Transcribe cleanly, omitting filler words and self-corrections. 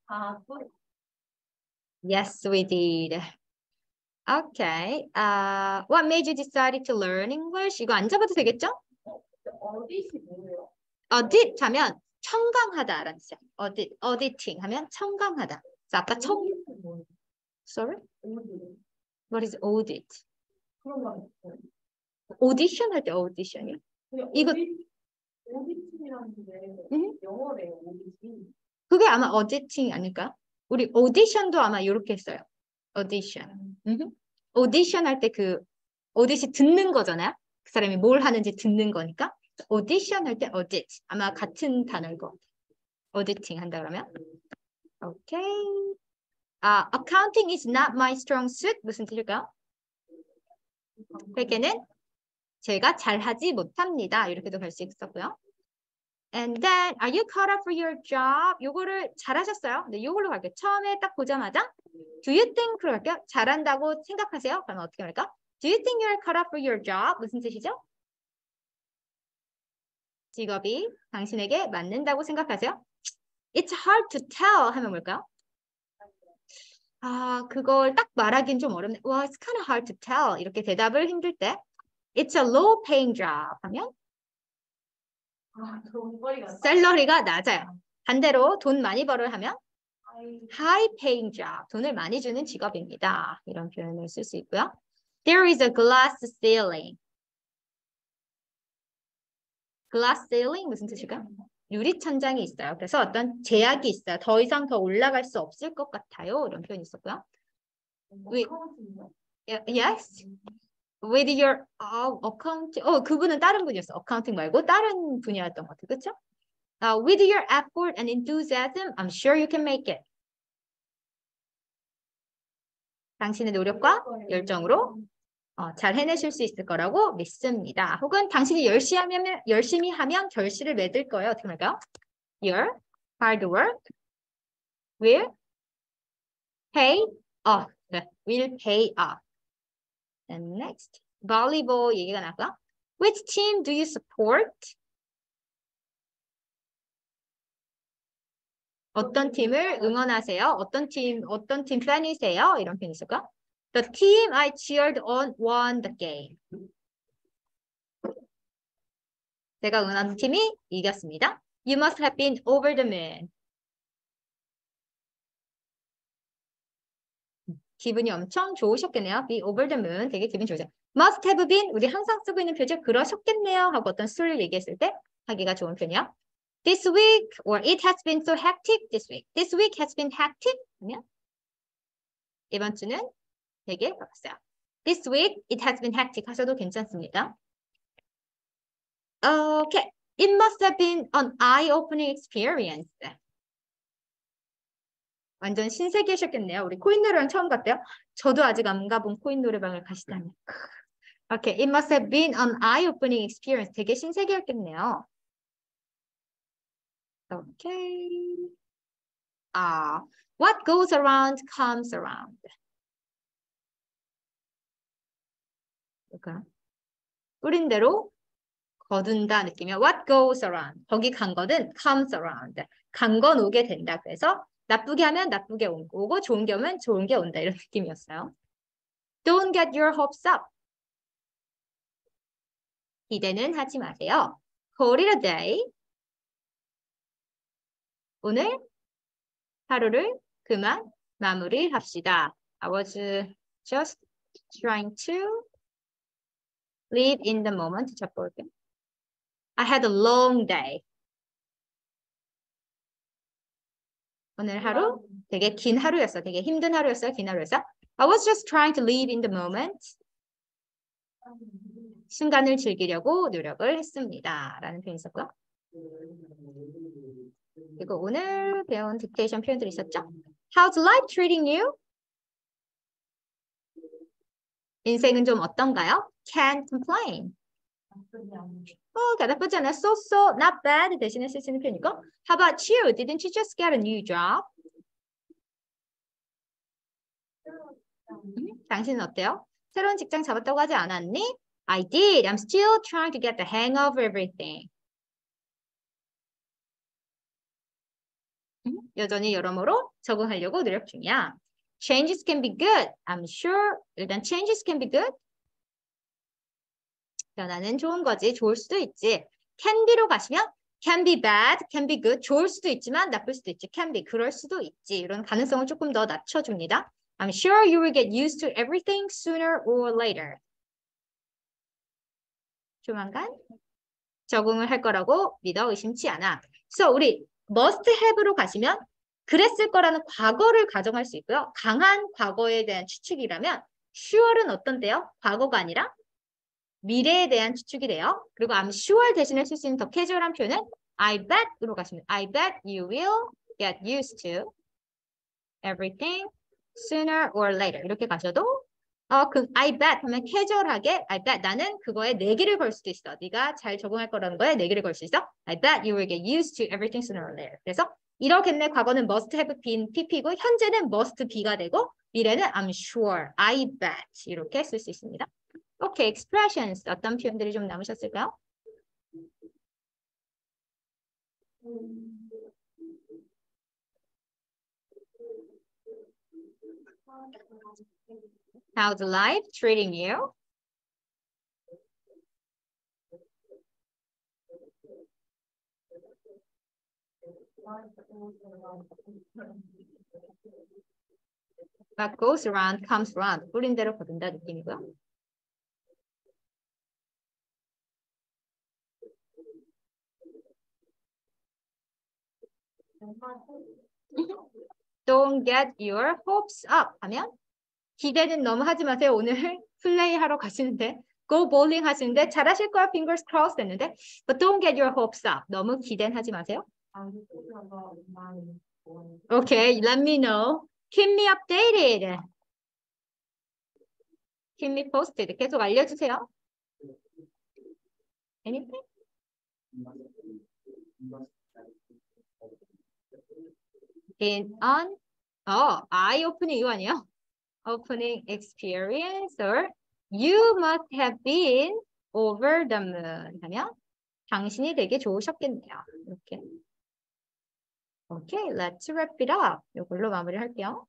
Yes, we did. Okay. What made you decide to learn English? 이거 안 잡아도 되겠죠? 어디시 뭐예요? audit 하면 청강하다라는 뜻이야. auditing 하면 청강하다. 그래서 아까 Sorry? What is audit? 그런 거 있어요. audition 할 때 audition이요? 이거 오디팅이라는 게 영어래요. 오디팅. 그게 아마 auditing 아닐까? 우리 audition도 아마 이렇게 했어요. audition. audition 할 때 그 audit이 듣는 거잖아요. 그 사람이 뭘 하는지 듣는 거니까. audition 할 때 audit. 아마 같은 단어일 것 같아요. auditing 한다 그러면. 오케이. accounting is not my strong suit. 무슨 뜻일까요? 회계는 제가 잘하지 못합니다. 이렇게도 갈 수 있었고요. And then, are you caught up for your job? 요거를 잘하셨어요? 근데 요걸로 갈게요. 처음에 딱 보자마자 do you think로 갈게요. 잘한다고 생각하세요? 그러면 어떻게 할까? Do you think you're caught up for your job? 무슨 뜻이죠? 직업이 당신에게 맞는다고 생각하세요? It's hard to tell 하면 뭘까요? 그걸 딱 말하기는 좀 어렵네. Well, it's kind of hard to tell. 이렇게 대답을 힘들 때 It's a low paying job 하면 샐러리가 낮아요. 반대로 돈 많이 벌어야 하면 high paying job. 돈을 많이 주는 직업입니다. 이런 표현을 쓸 수 있고요. There is a glass ceiling. glass ceiling 무슨 뜻일까요? 유리천장이 있어요. 그래서 어떤 제약이 있어요. 더 이상 더 올라갈 수 없을 것 같아요. 이런 표현이 있었고요. Yes. With your account, 그분은 다른 분이었어. 어카운팅 말고 다른 분야였던 것 같아요. 그렇죠? With your effort and enthusiasm, I'm sure you can make it. 당신의 노력과 열정으로 잘 해내실 수 있을 거라고 믿습니다. 혹은 당신이 열심히 하면 결실을 맺을 거예요. 어떻게 말까요? Your hard work will pay off. Will pay off. And next, volleyball 얘기가 나고요. Which team do you support? 어떤 팀을 응원하세요? 어떤 팀 팬이세요? 이런 표현이 있을까? The team I cheered on won the game. 제가 응원하는 팀이 이겼습니다. You must have been over the moon. 기분이 엄청 좋으셨겠네요. Be over the moon. 되게 기분 좋으죠. Must have been. 우리 항상 쓰고 있는 표현 그러셨겠네요. 하고 어떤 수를 얘기했을 때 하기가 좋은 표현이요. This week or it has been so hectic this week. This week has been hectic. 하면 이번 주는 되게 바빴어요. This week it has been hectic 하셔도 괜찮습니다. Okay. It must have been an eye-opening experience. 완전 신세계셨겠네요. 우리 코인 노래방 처음 갔대요. 저도 아직 안 가본 코인 노래방을 가시다니. Okay, it must have been an eye-opening experience. 되게 신세계였겠네요. Okay. What goes around comes around. 뿌린 대로 거둔다 느낌이야. What goes around. 거기 간 거는 comes around. 간 건 오게 된다. 그래서 나쁘게 하면 나쁘게 오고 좋은 게 오면 좋은 게 온다. 이런 느낌이었어요. Don't get your hopes up. 기대는 하지 마세요. Call it a day. 오늘 하루를 그만 마무리합시다. I was just trying to live in the moment. 잡볼게요. I had a long day. 오늘 하루 되게 긴 하루였어. 되게 힘든 하루였어요. 긴 하루였어. I was just trying to live in the moment. 순간을 즐기려고 노력을 했습니다. 라는 표현이 있었고요. 그리고 오늘 배운 딕테이션 표현들이 있었죠. How's life treating you? 인생은 좀 어떤가요? Can't complain. 나쁘지 않아. So, not bad 대신에 쓸 수 있는 표현이고. How about you? Didn't you just get a new job? 당신은 어때요? 새로운 직장 잡았다고 하지 않았니? I did. I'm still trying to get the hang of everything. 여전히 여러모로 적응하려고 노력 중이야. Changes can be good. I'm sure. 일단 changes can be good. 변화는 좋은 거지. 좋을 수도 있지. Can be로 가시면 can be bad, can be good. 좋을 수도 있지만 나쁠 수도 있지. Can be. 그럴 수도 있지. 이런 가능성을 조금 더 낮춰줍니다. I'm sure you will get used to everything sooner or later. 조만간 적응을 할 거라고 믿어 의심치 않아. So 우리 must have로 가시면 그랬을 거라는 과거를 가정할 수 있고요. 강한 과거에 대한 추측이라면 sure은 어떤 때요? 과거가 아니라 미래에 대한 추측이 돼요. 그리고 I'm sure 대신에 쓸 수 있는 더 캐주얼한 표현은 I bet으로 가시면 I bet you will get used to everything sooner or later. 이렇게 가셔도 I bet 하면 캐주얼하게 I bet 나는 그거에 내기를 걸 수도 있어. 네가 잘 적응할 거라는 거에 내기를 걸 수 있어. I bet you will get used to everything sooner or later. 그래서 이러겠네. 과거는 must have been pp고 현재는 must be가 되고 미래는 I'm sure, I bet 이렇게 쓸 수 있습니다. 오케이, expressions 어떤 표현들이 좀 남으셨을까요? How's life treating you? What goes around comes around. 뿌린 대로 거둔다 느낌이고요. Don't get your hopes up 하면 기대는 너무 하지 마세요. 오늘 플레이하러 가시는데 go bowling 하시는데 잘하실 거야. fingers crossed 했는데 but don't get your hopes up. 너무 기대는 하지 마세요. Okay, let me know. Keep me updated. Keep me posted. 계속 알려주세요. Anything? In an eye-opening 이거 아니에요? Opening experience or you must have been over the moon 하면 당신이 되게 좋으셨겠네요. 이렇게. Okay, let's wrap it up. 이걸로 마무리할게요.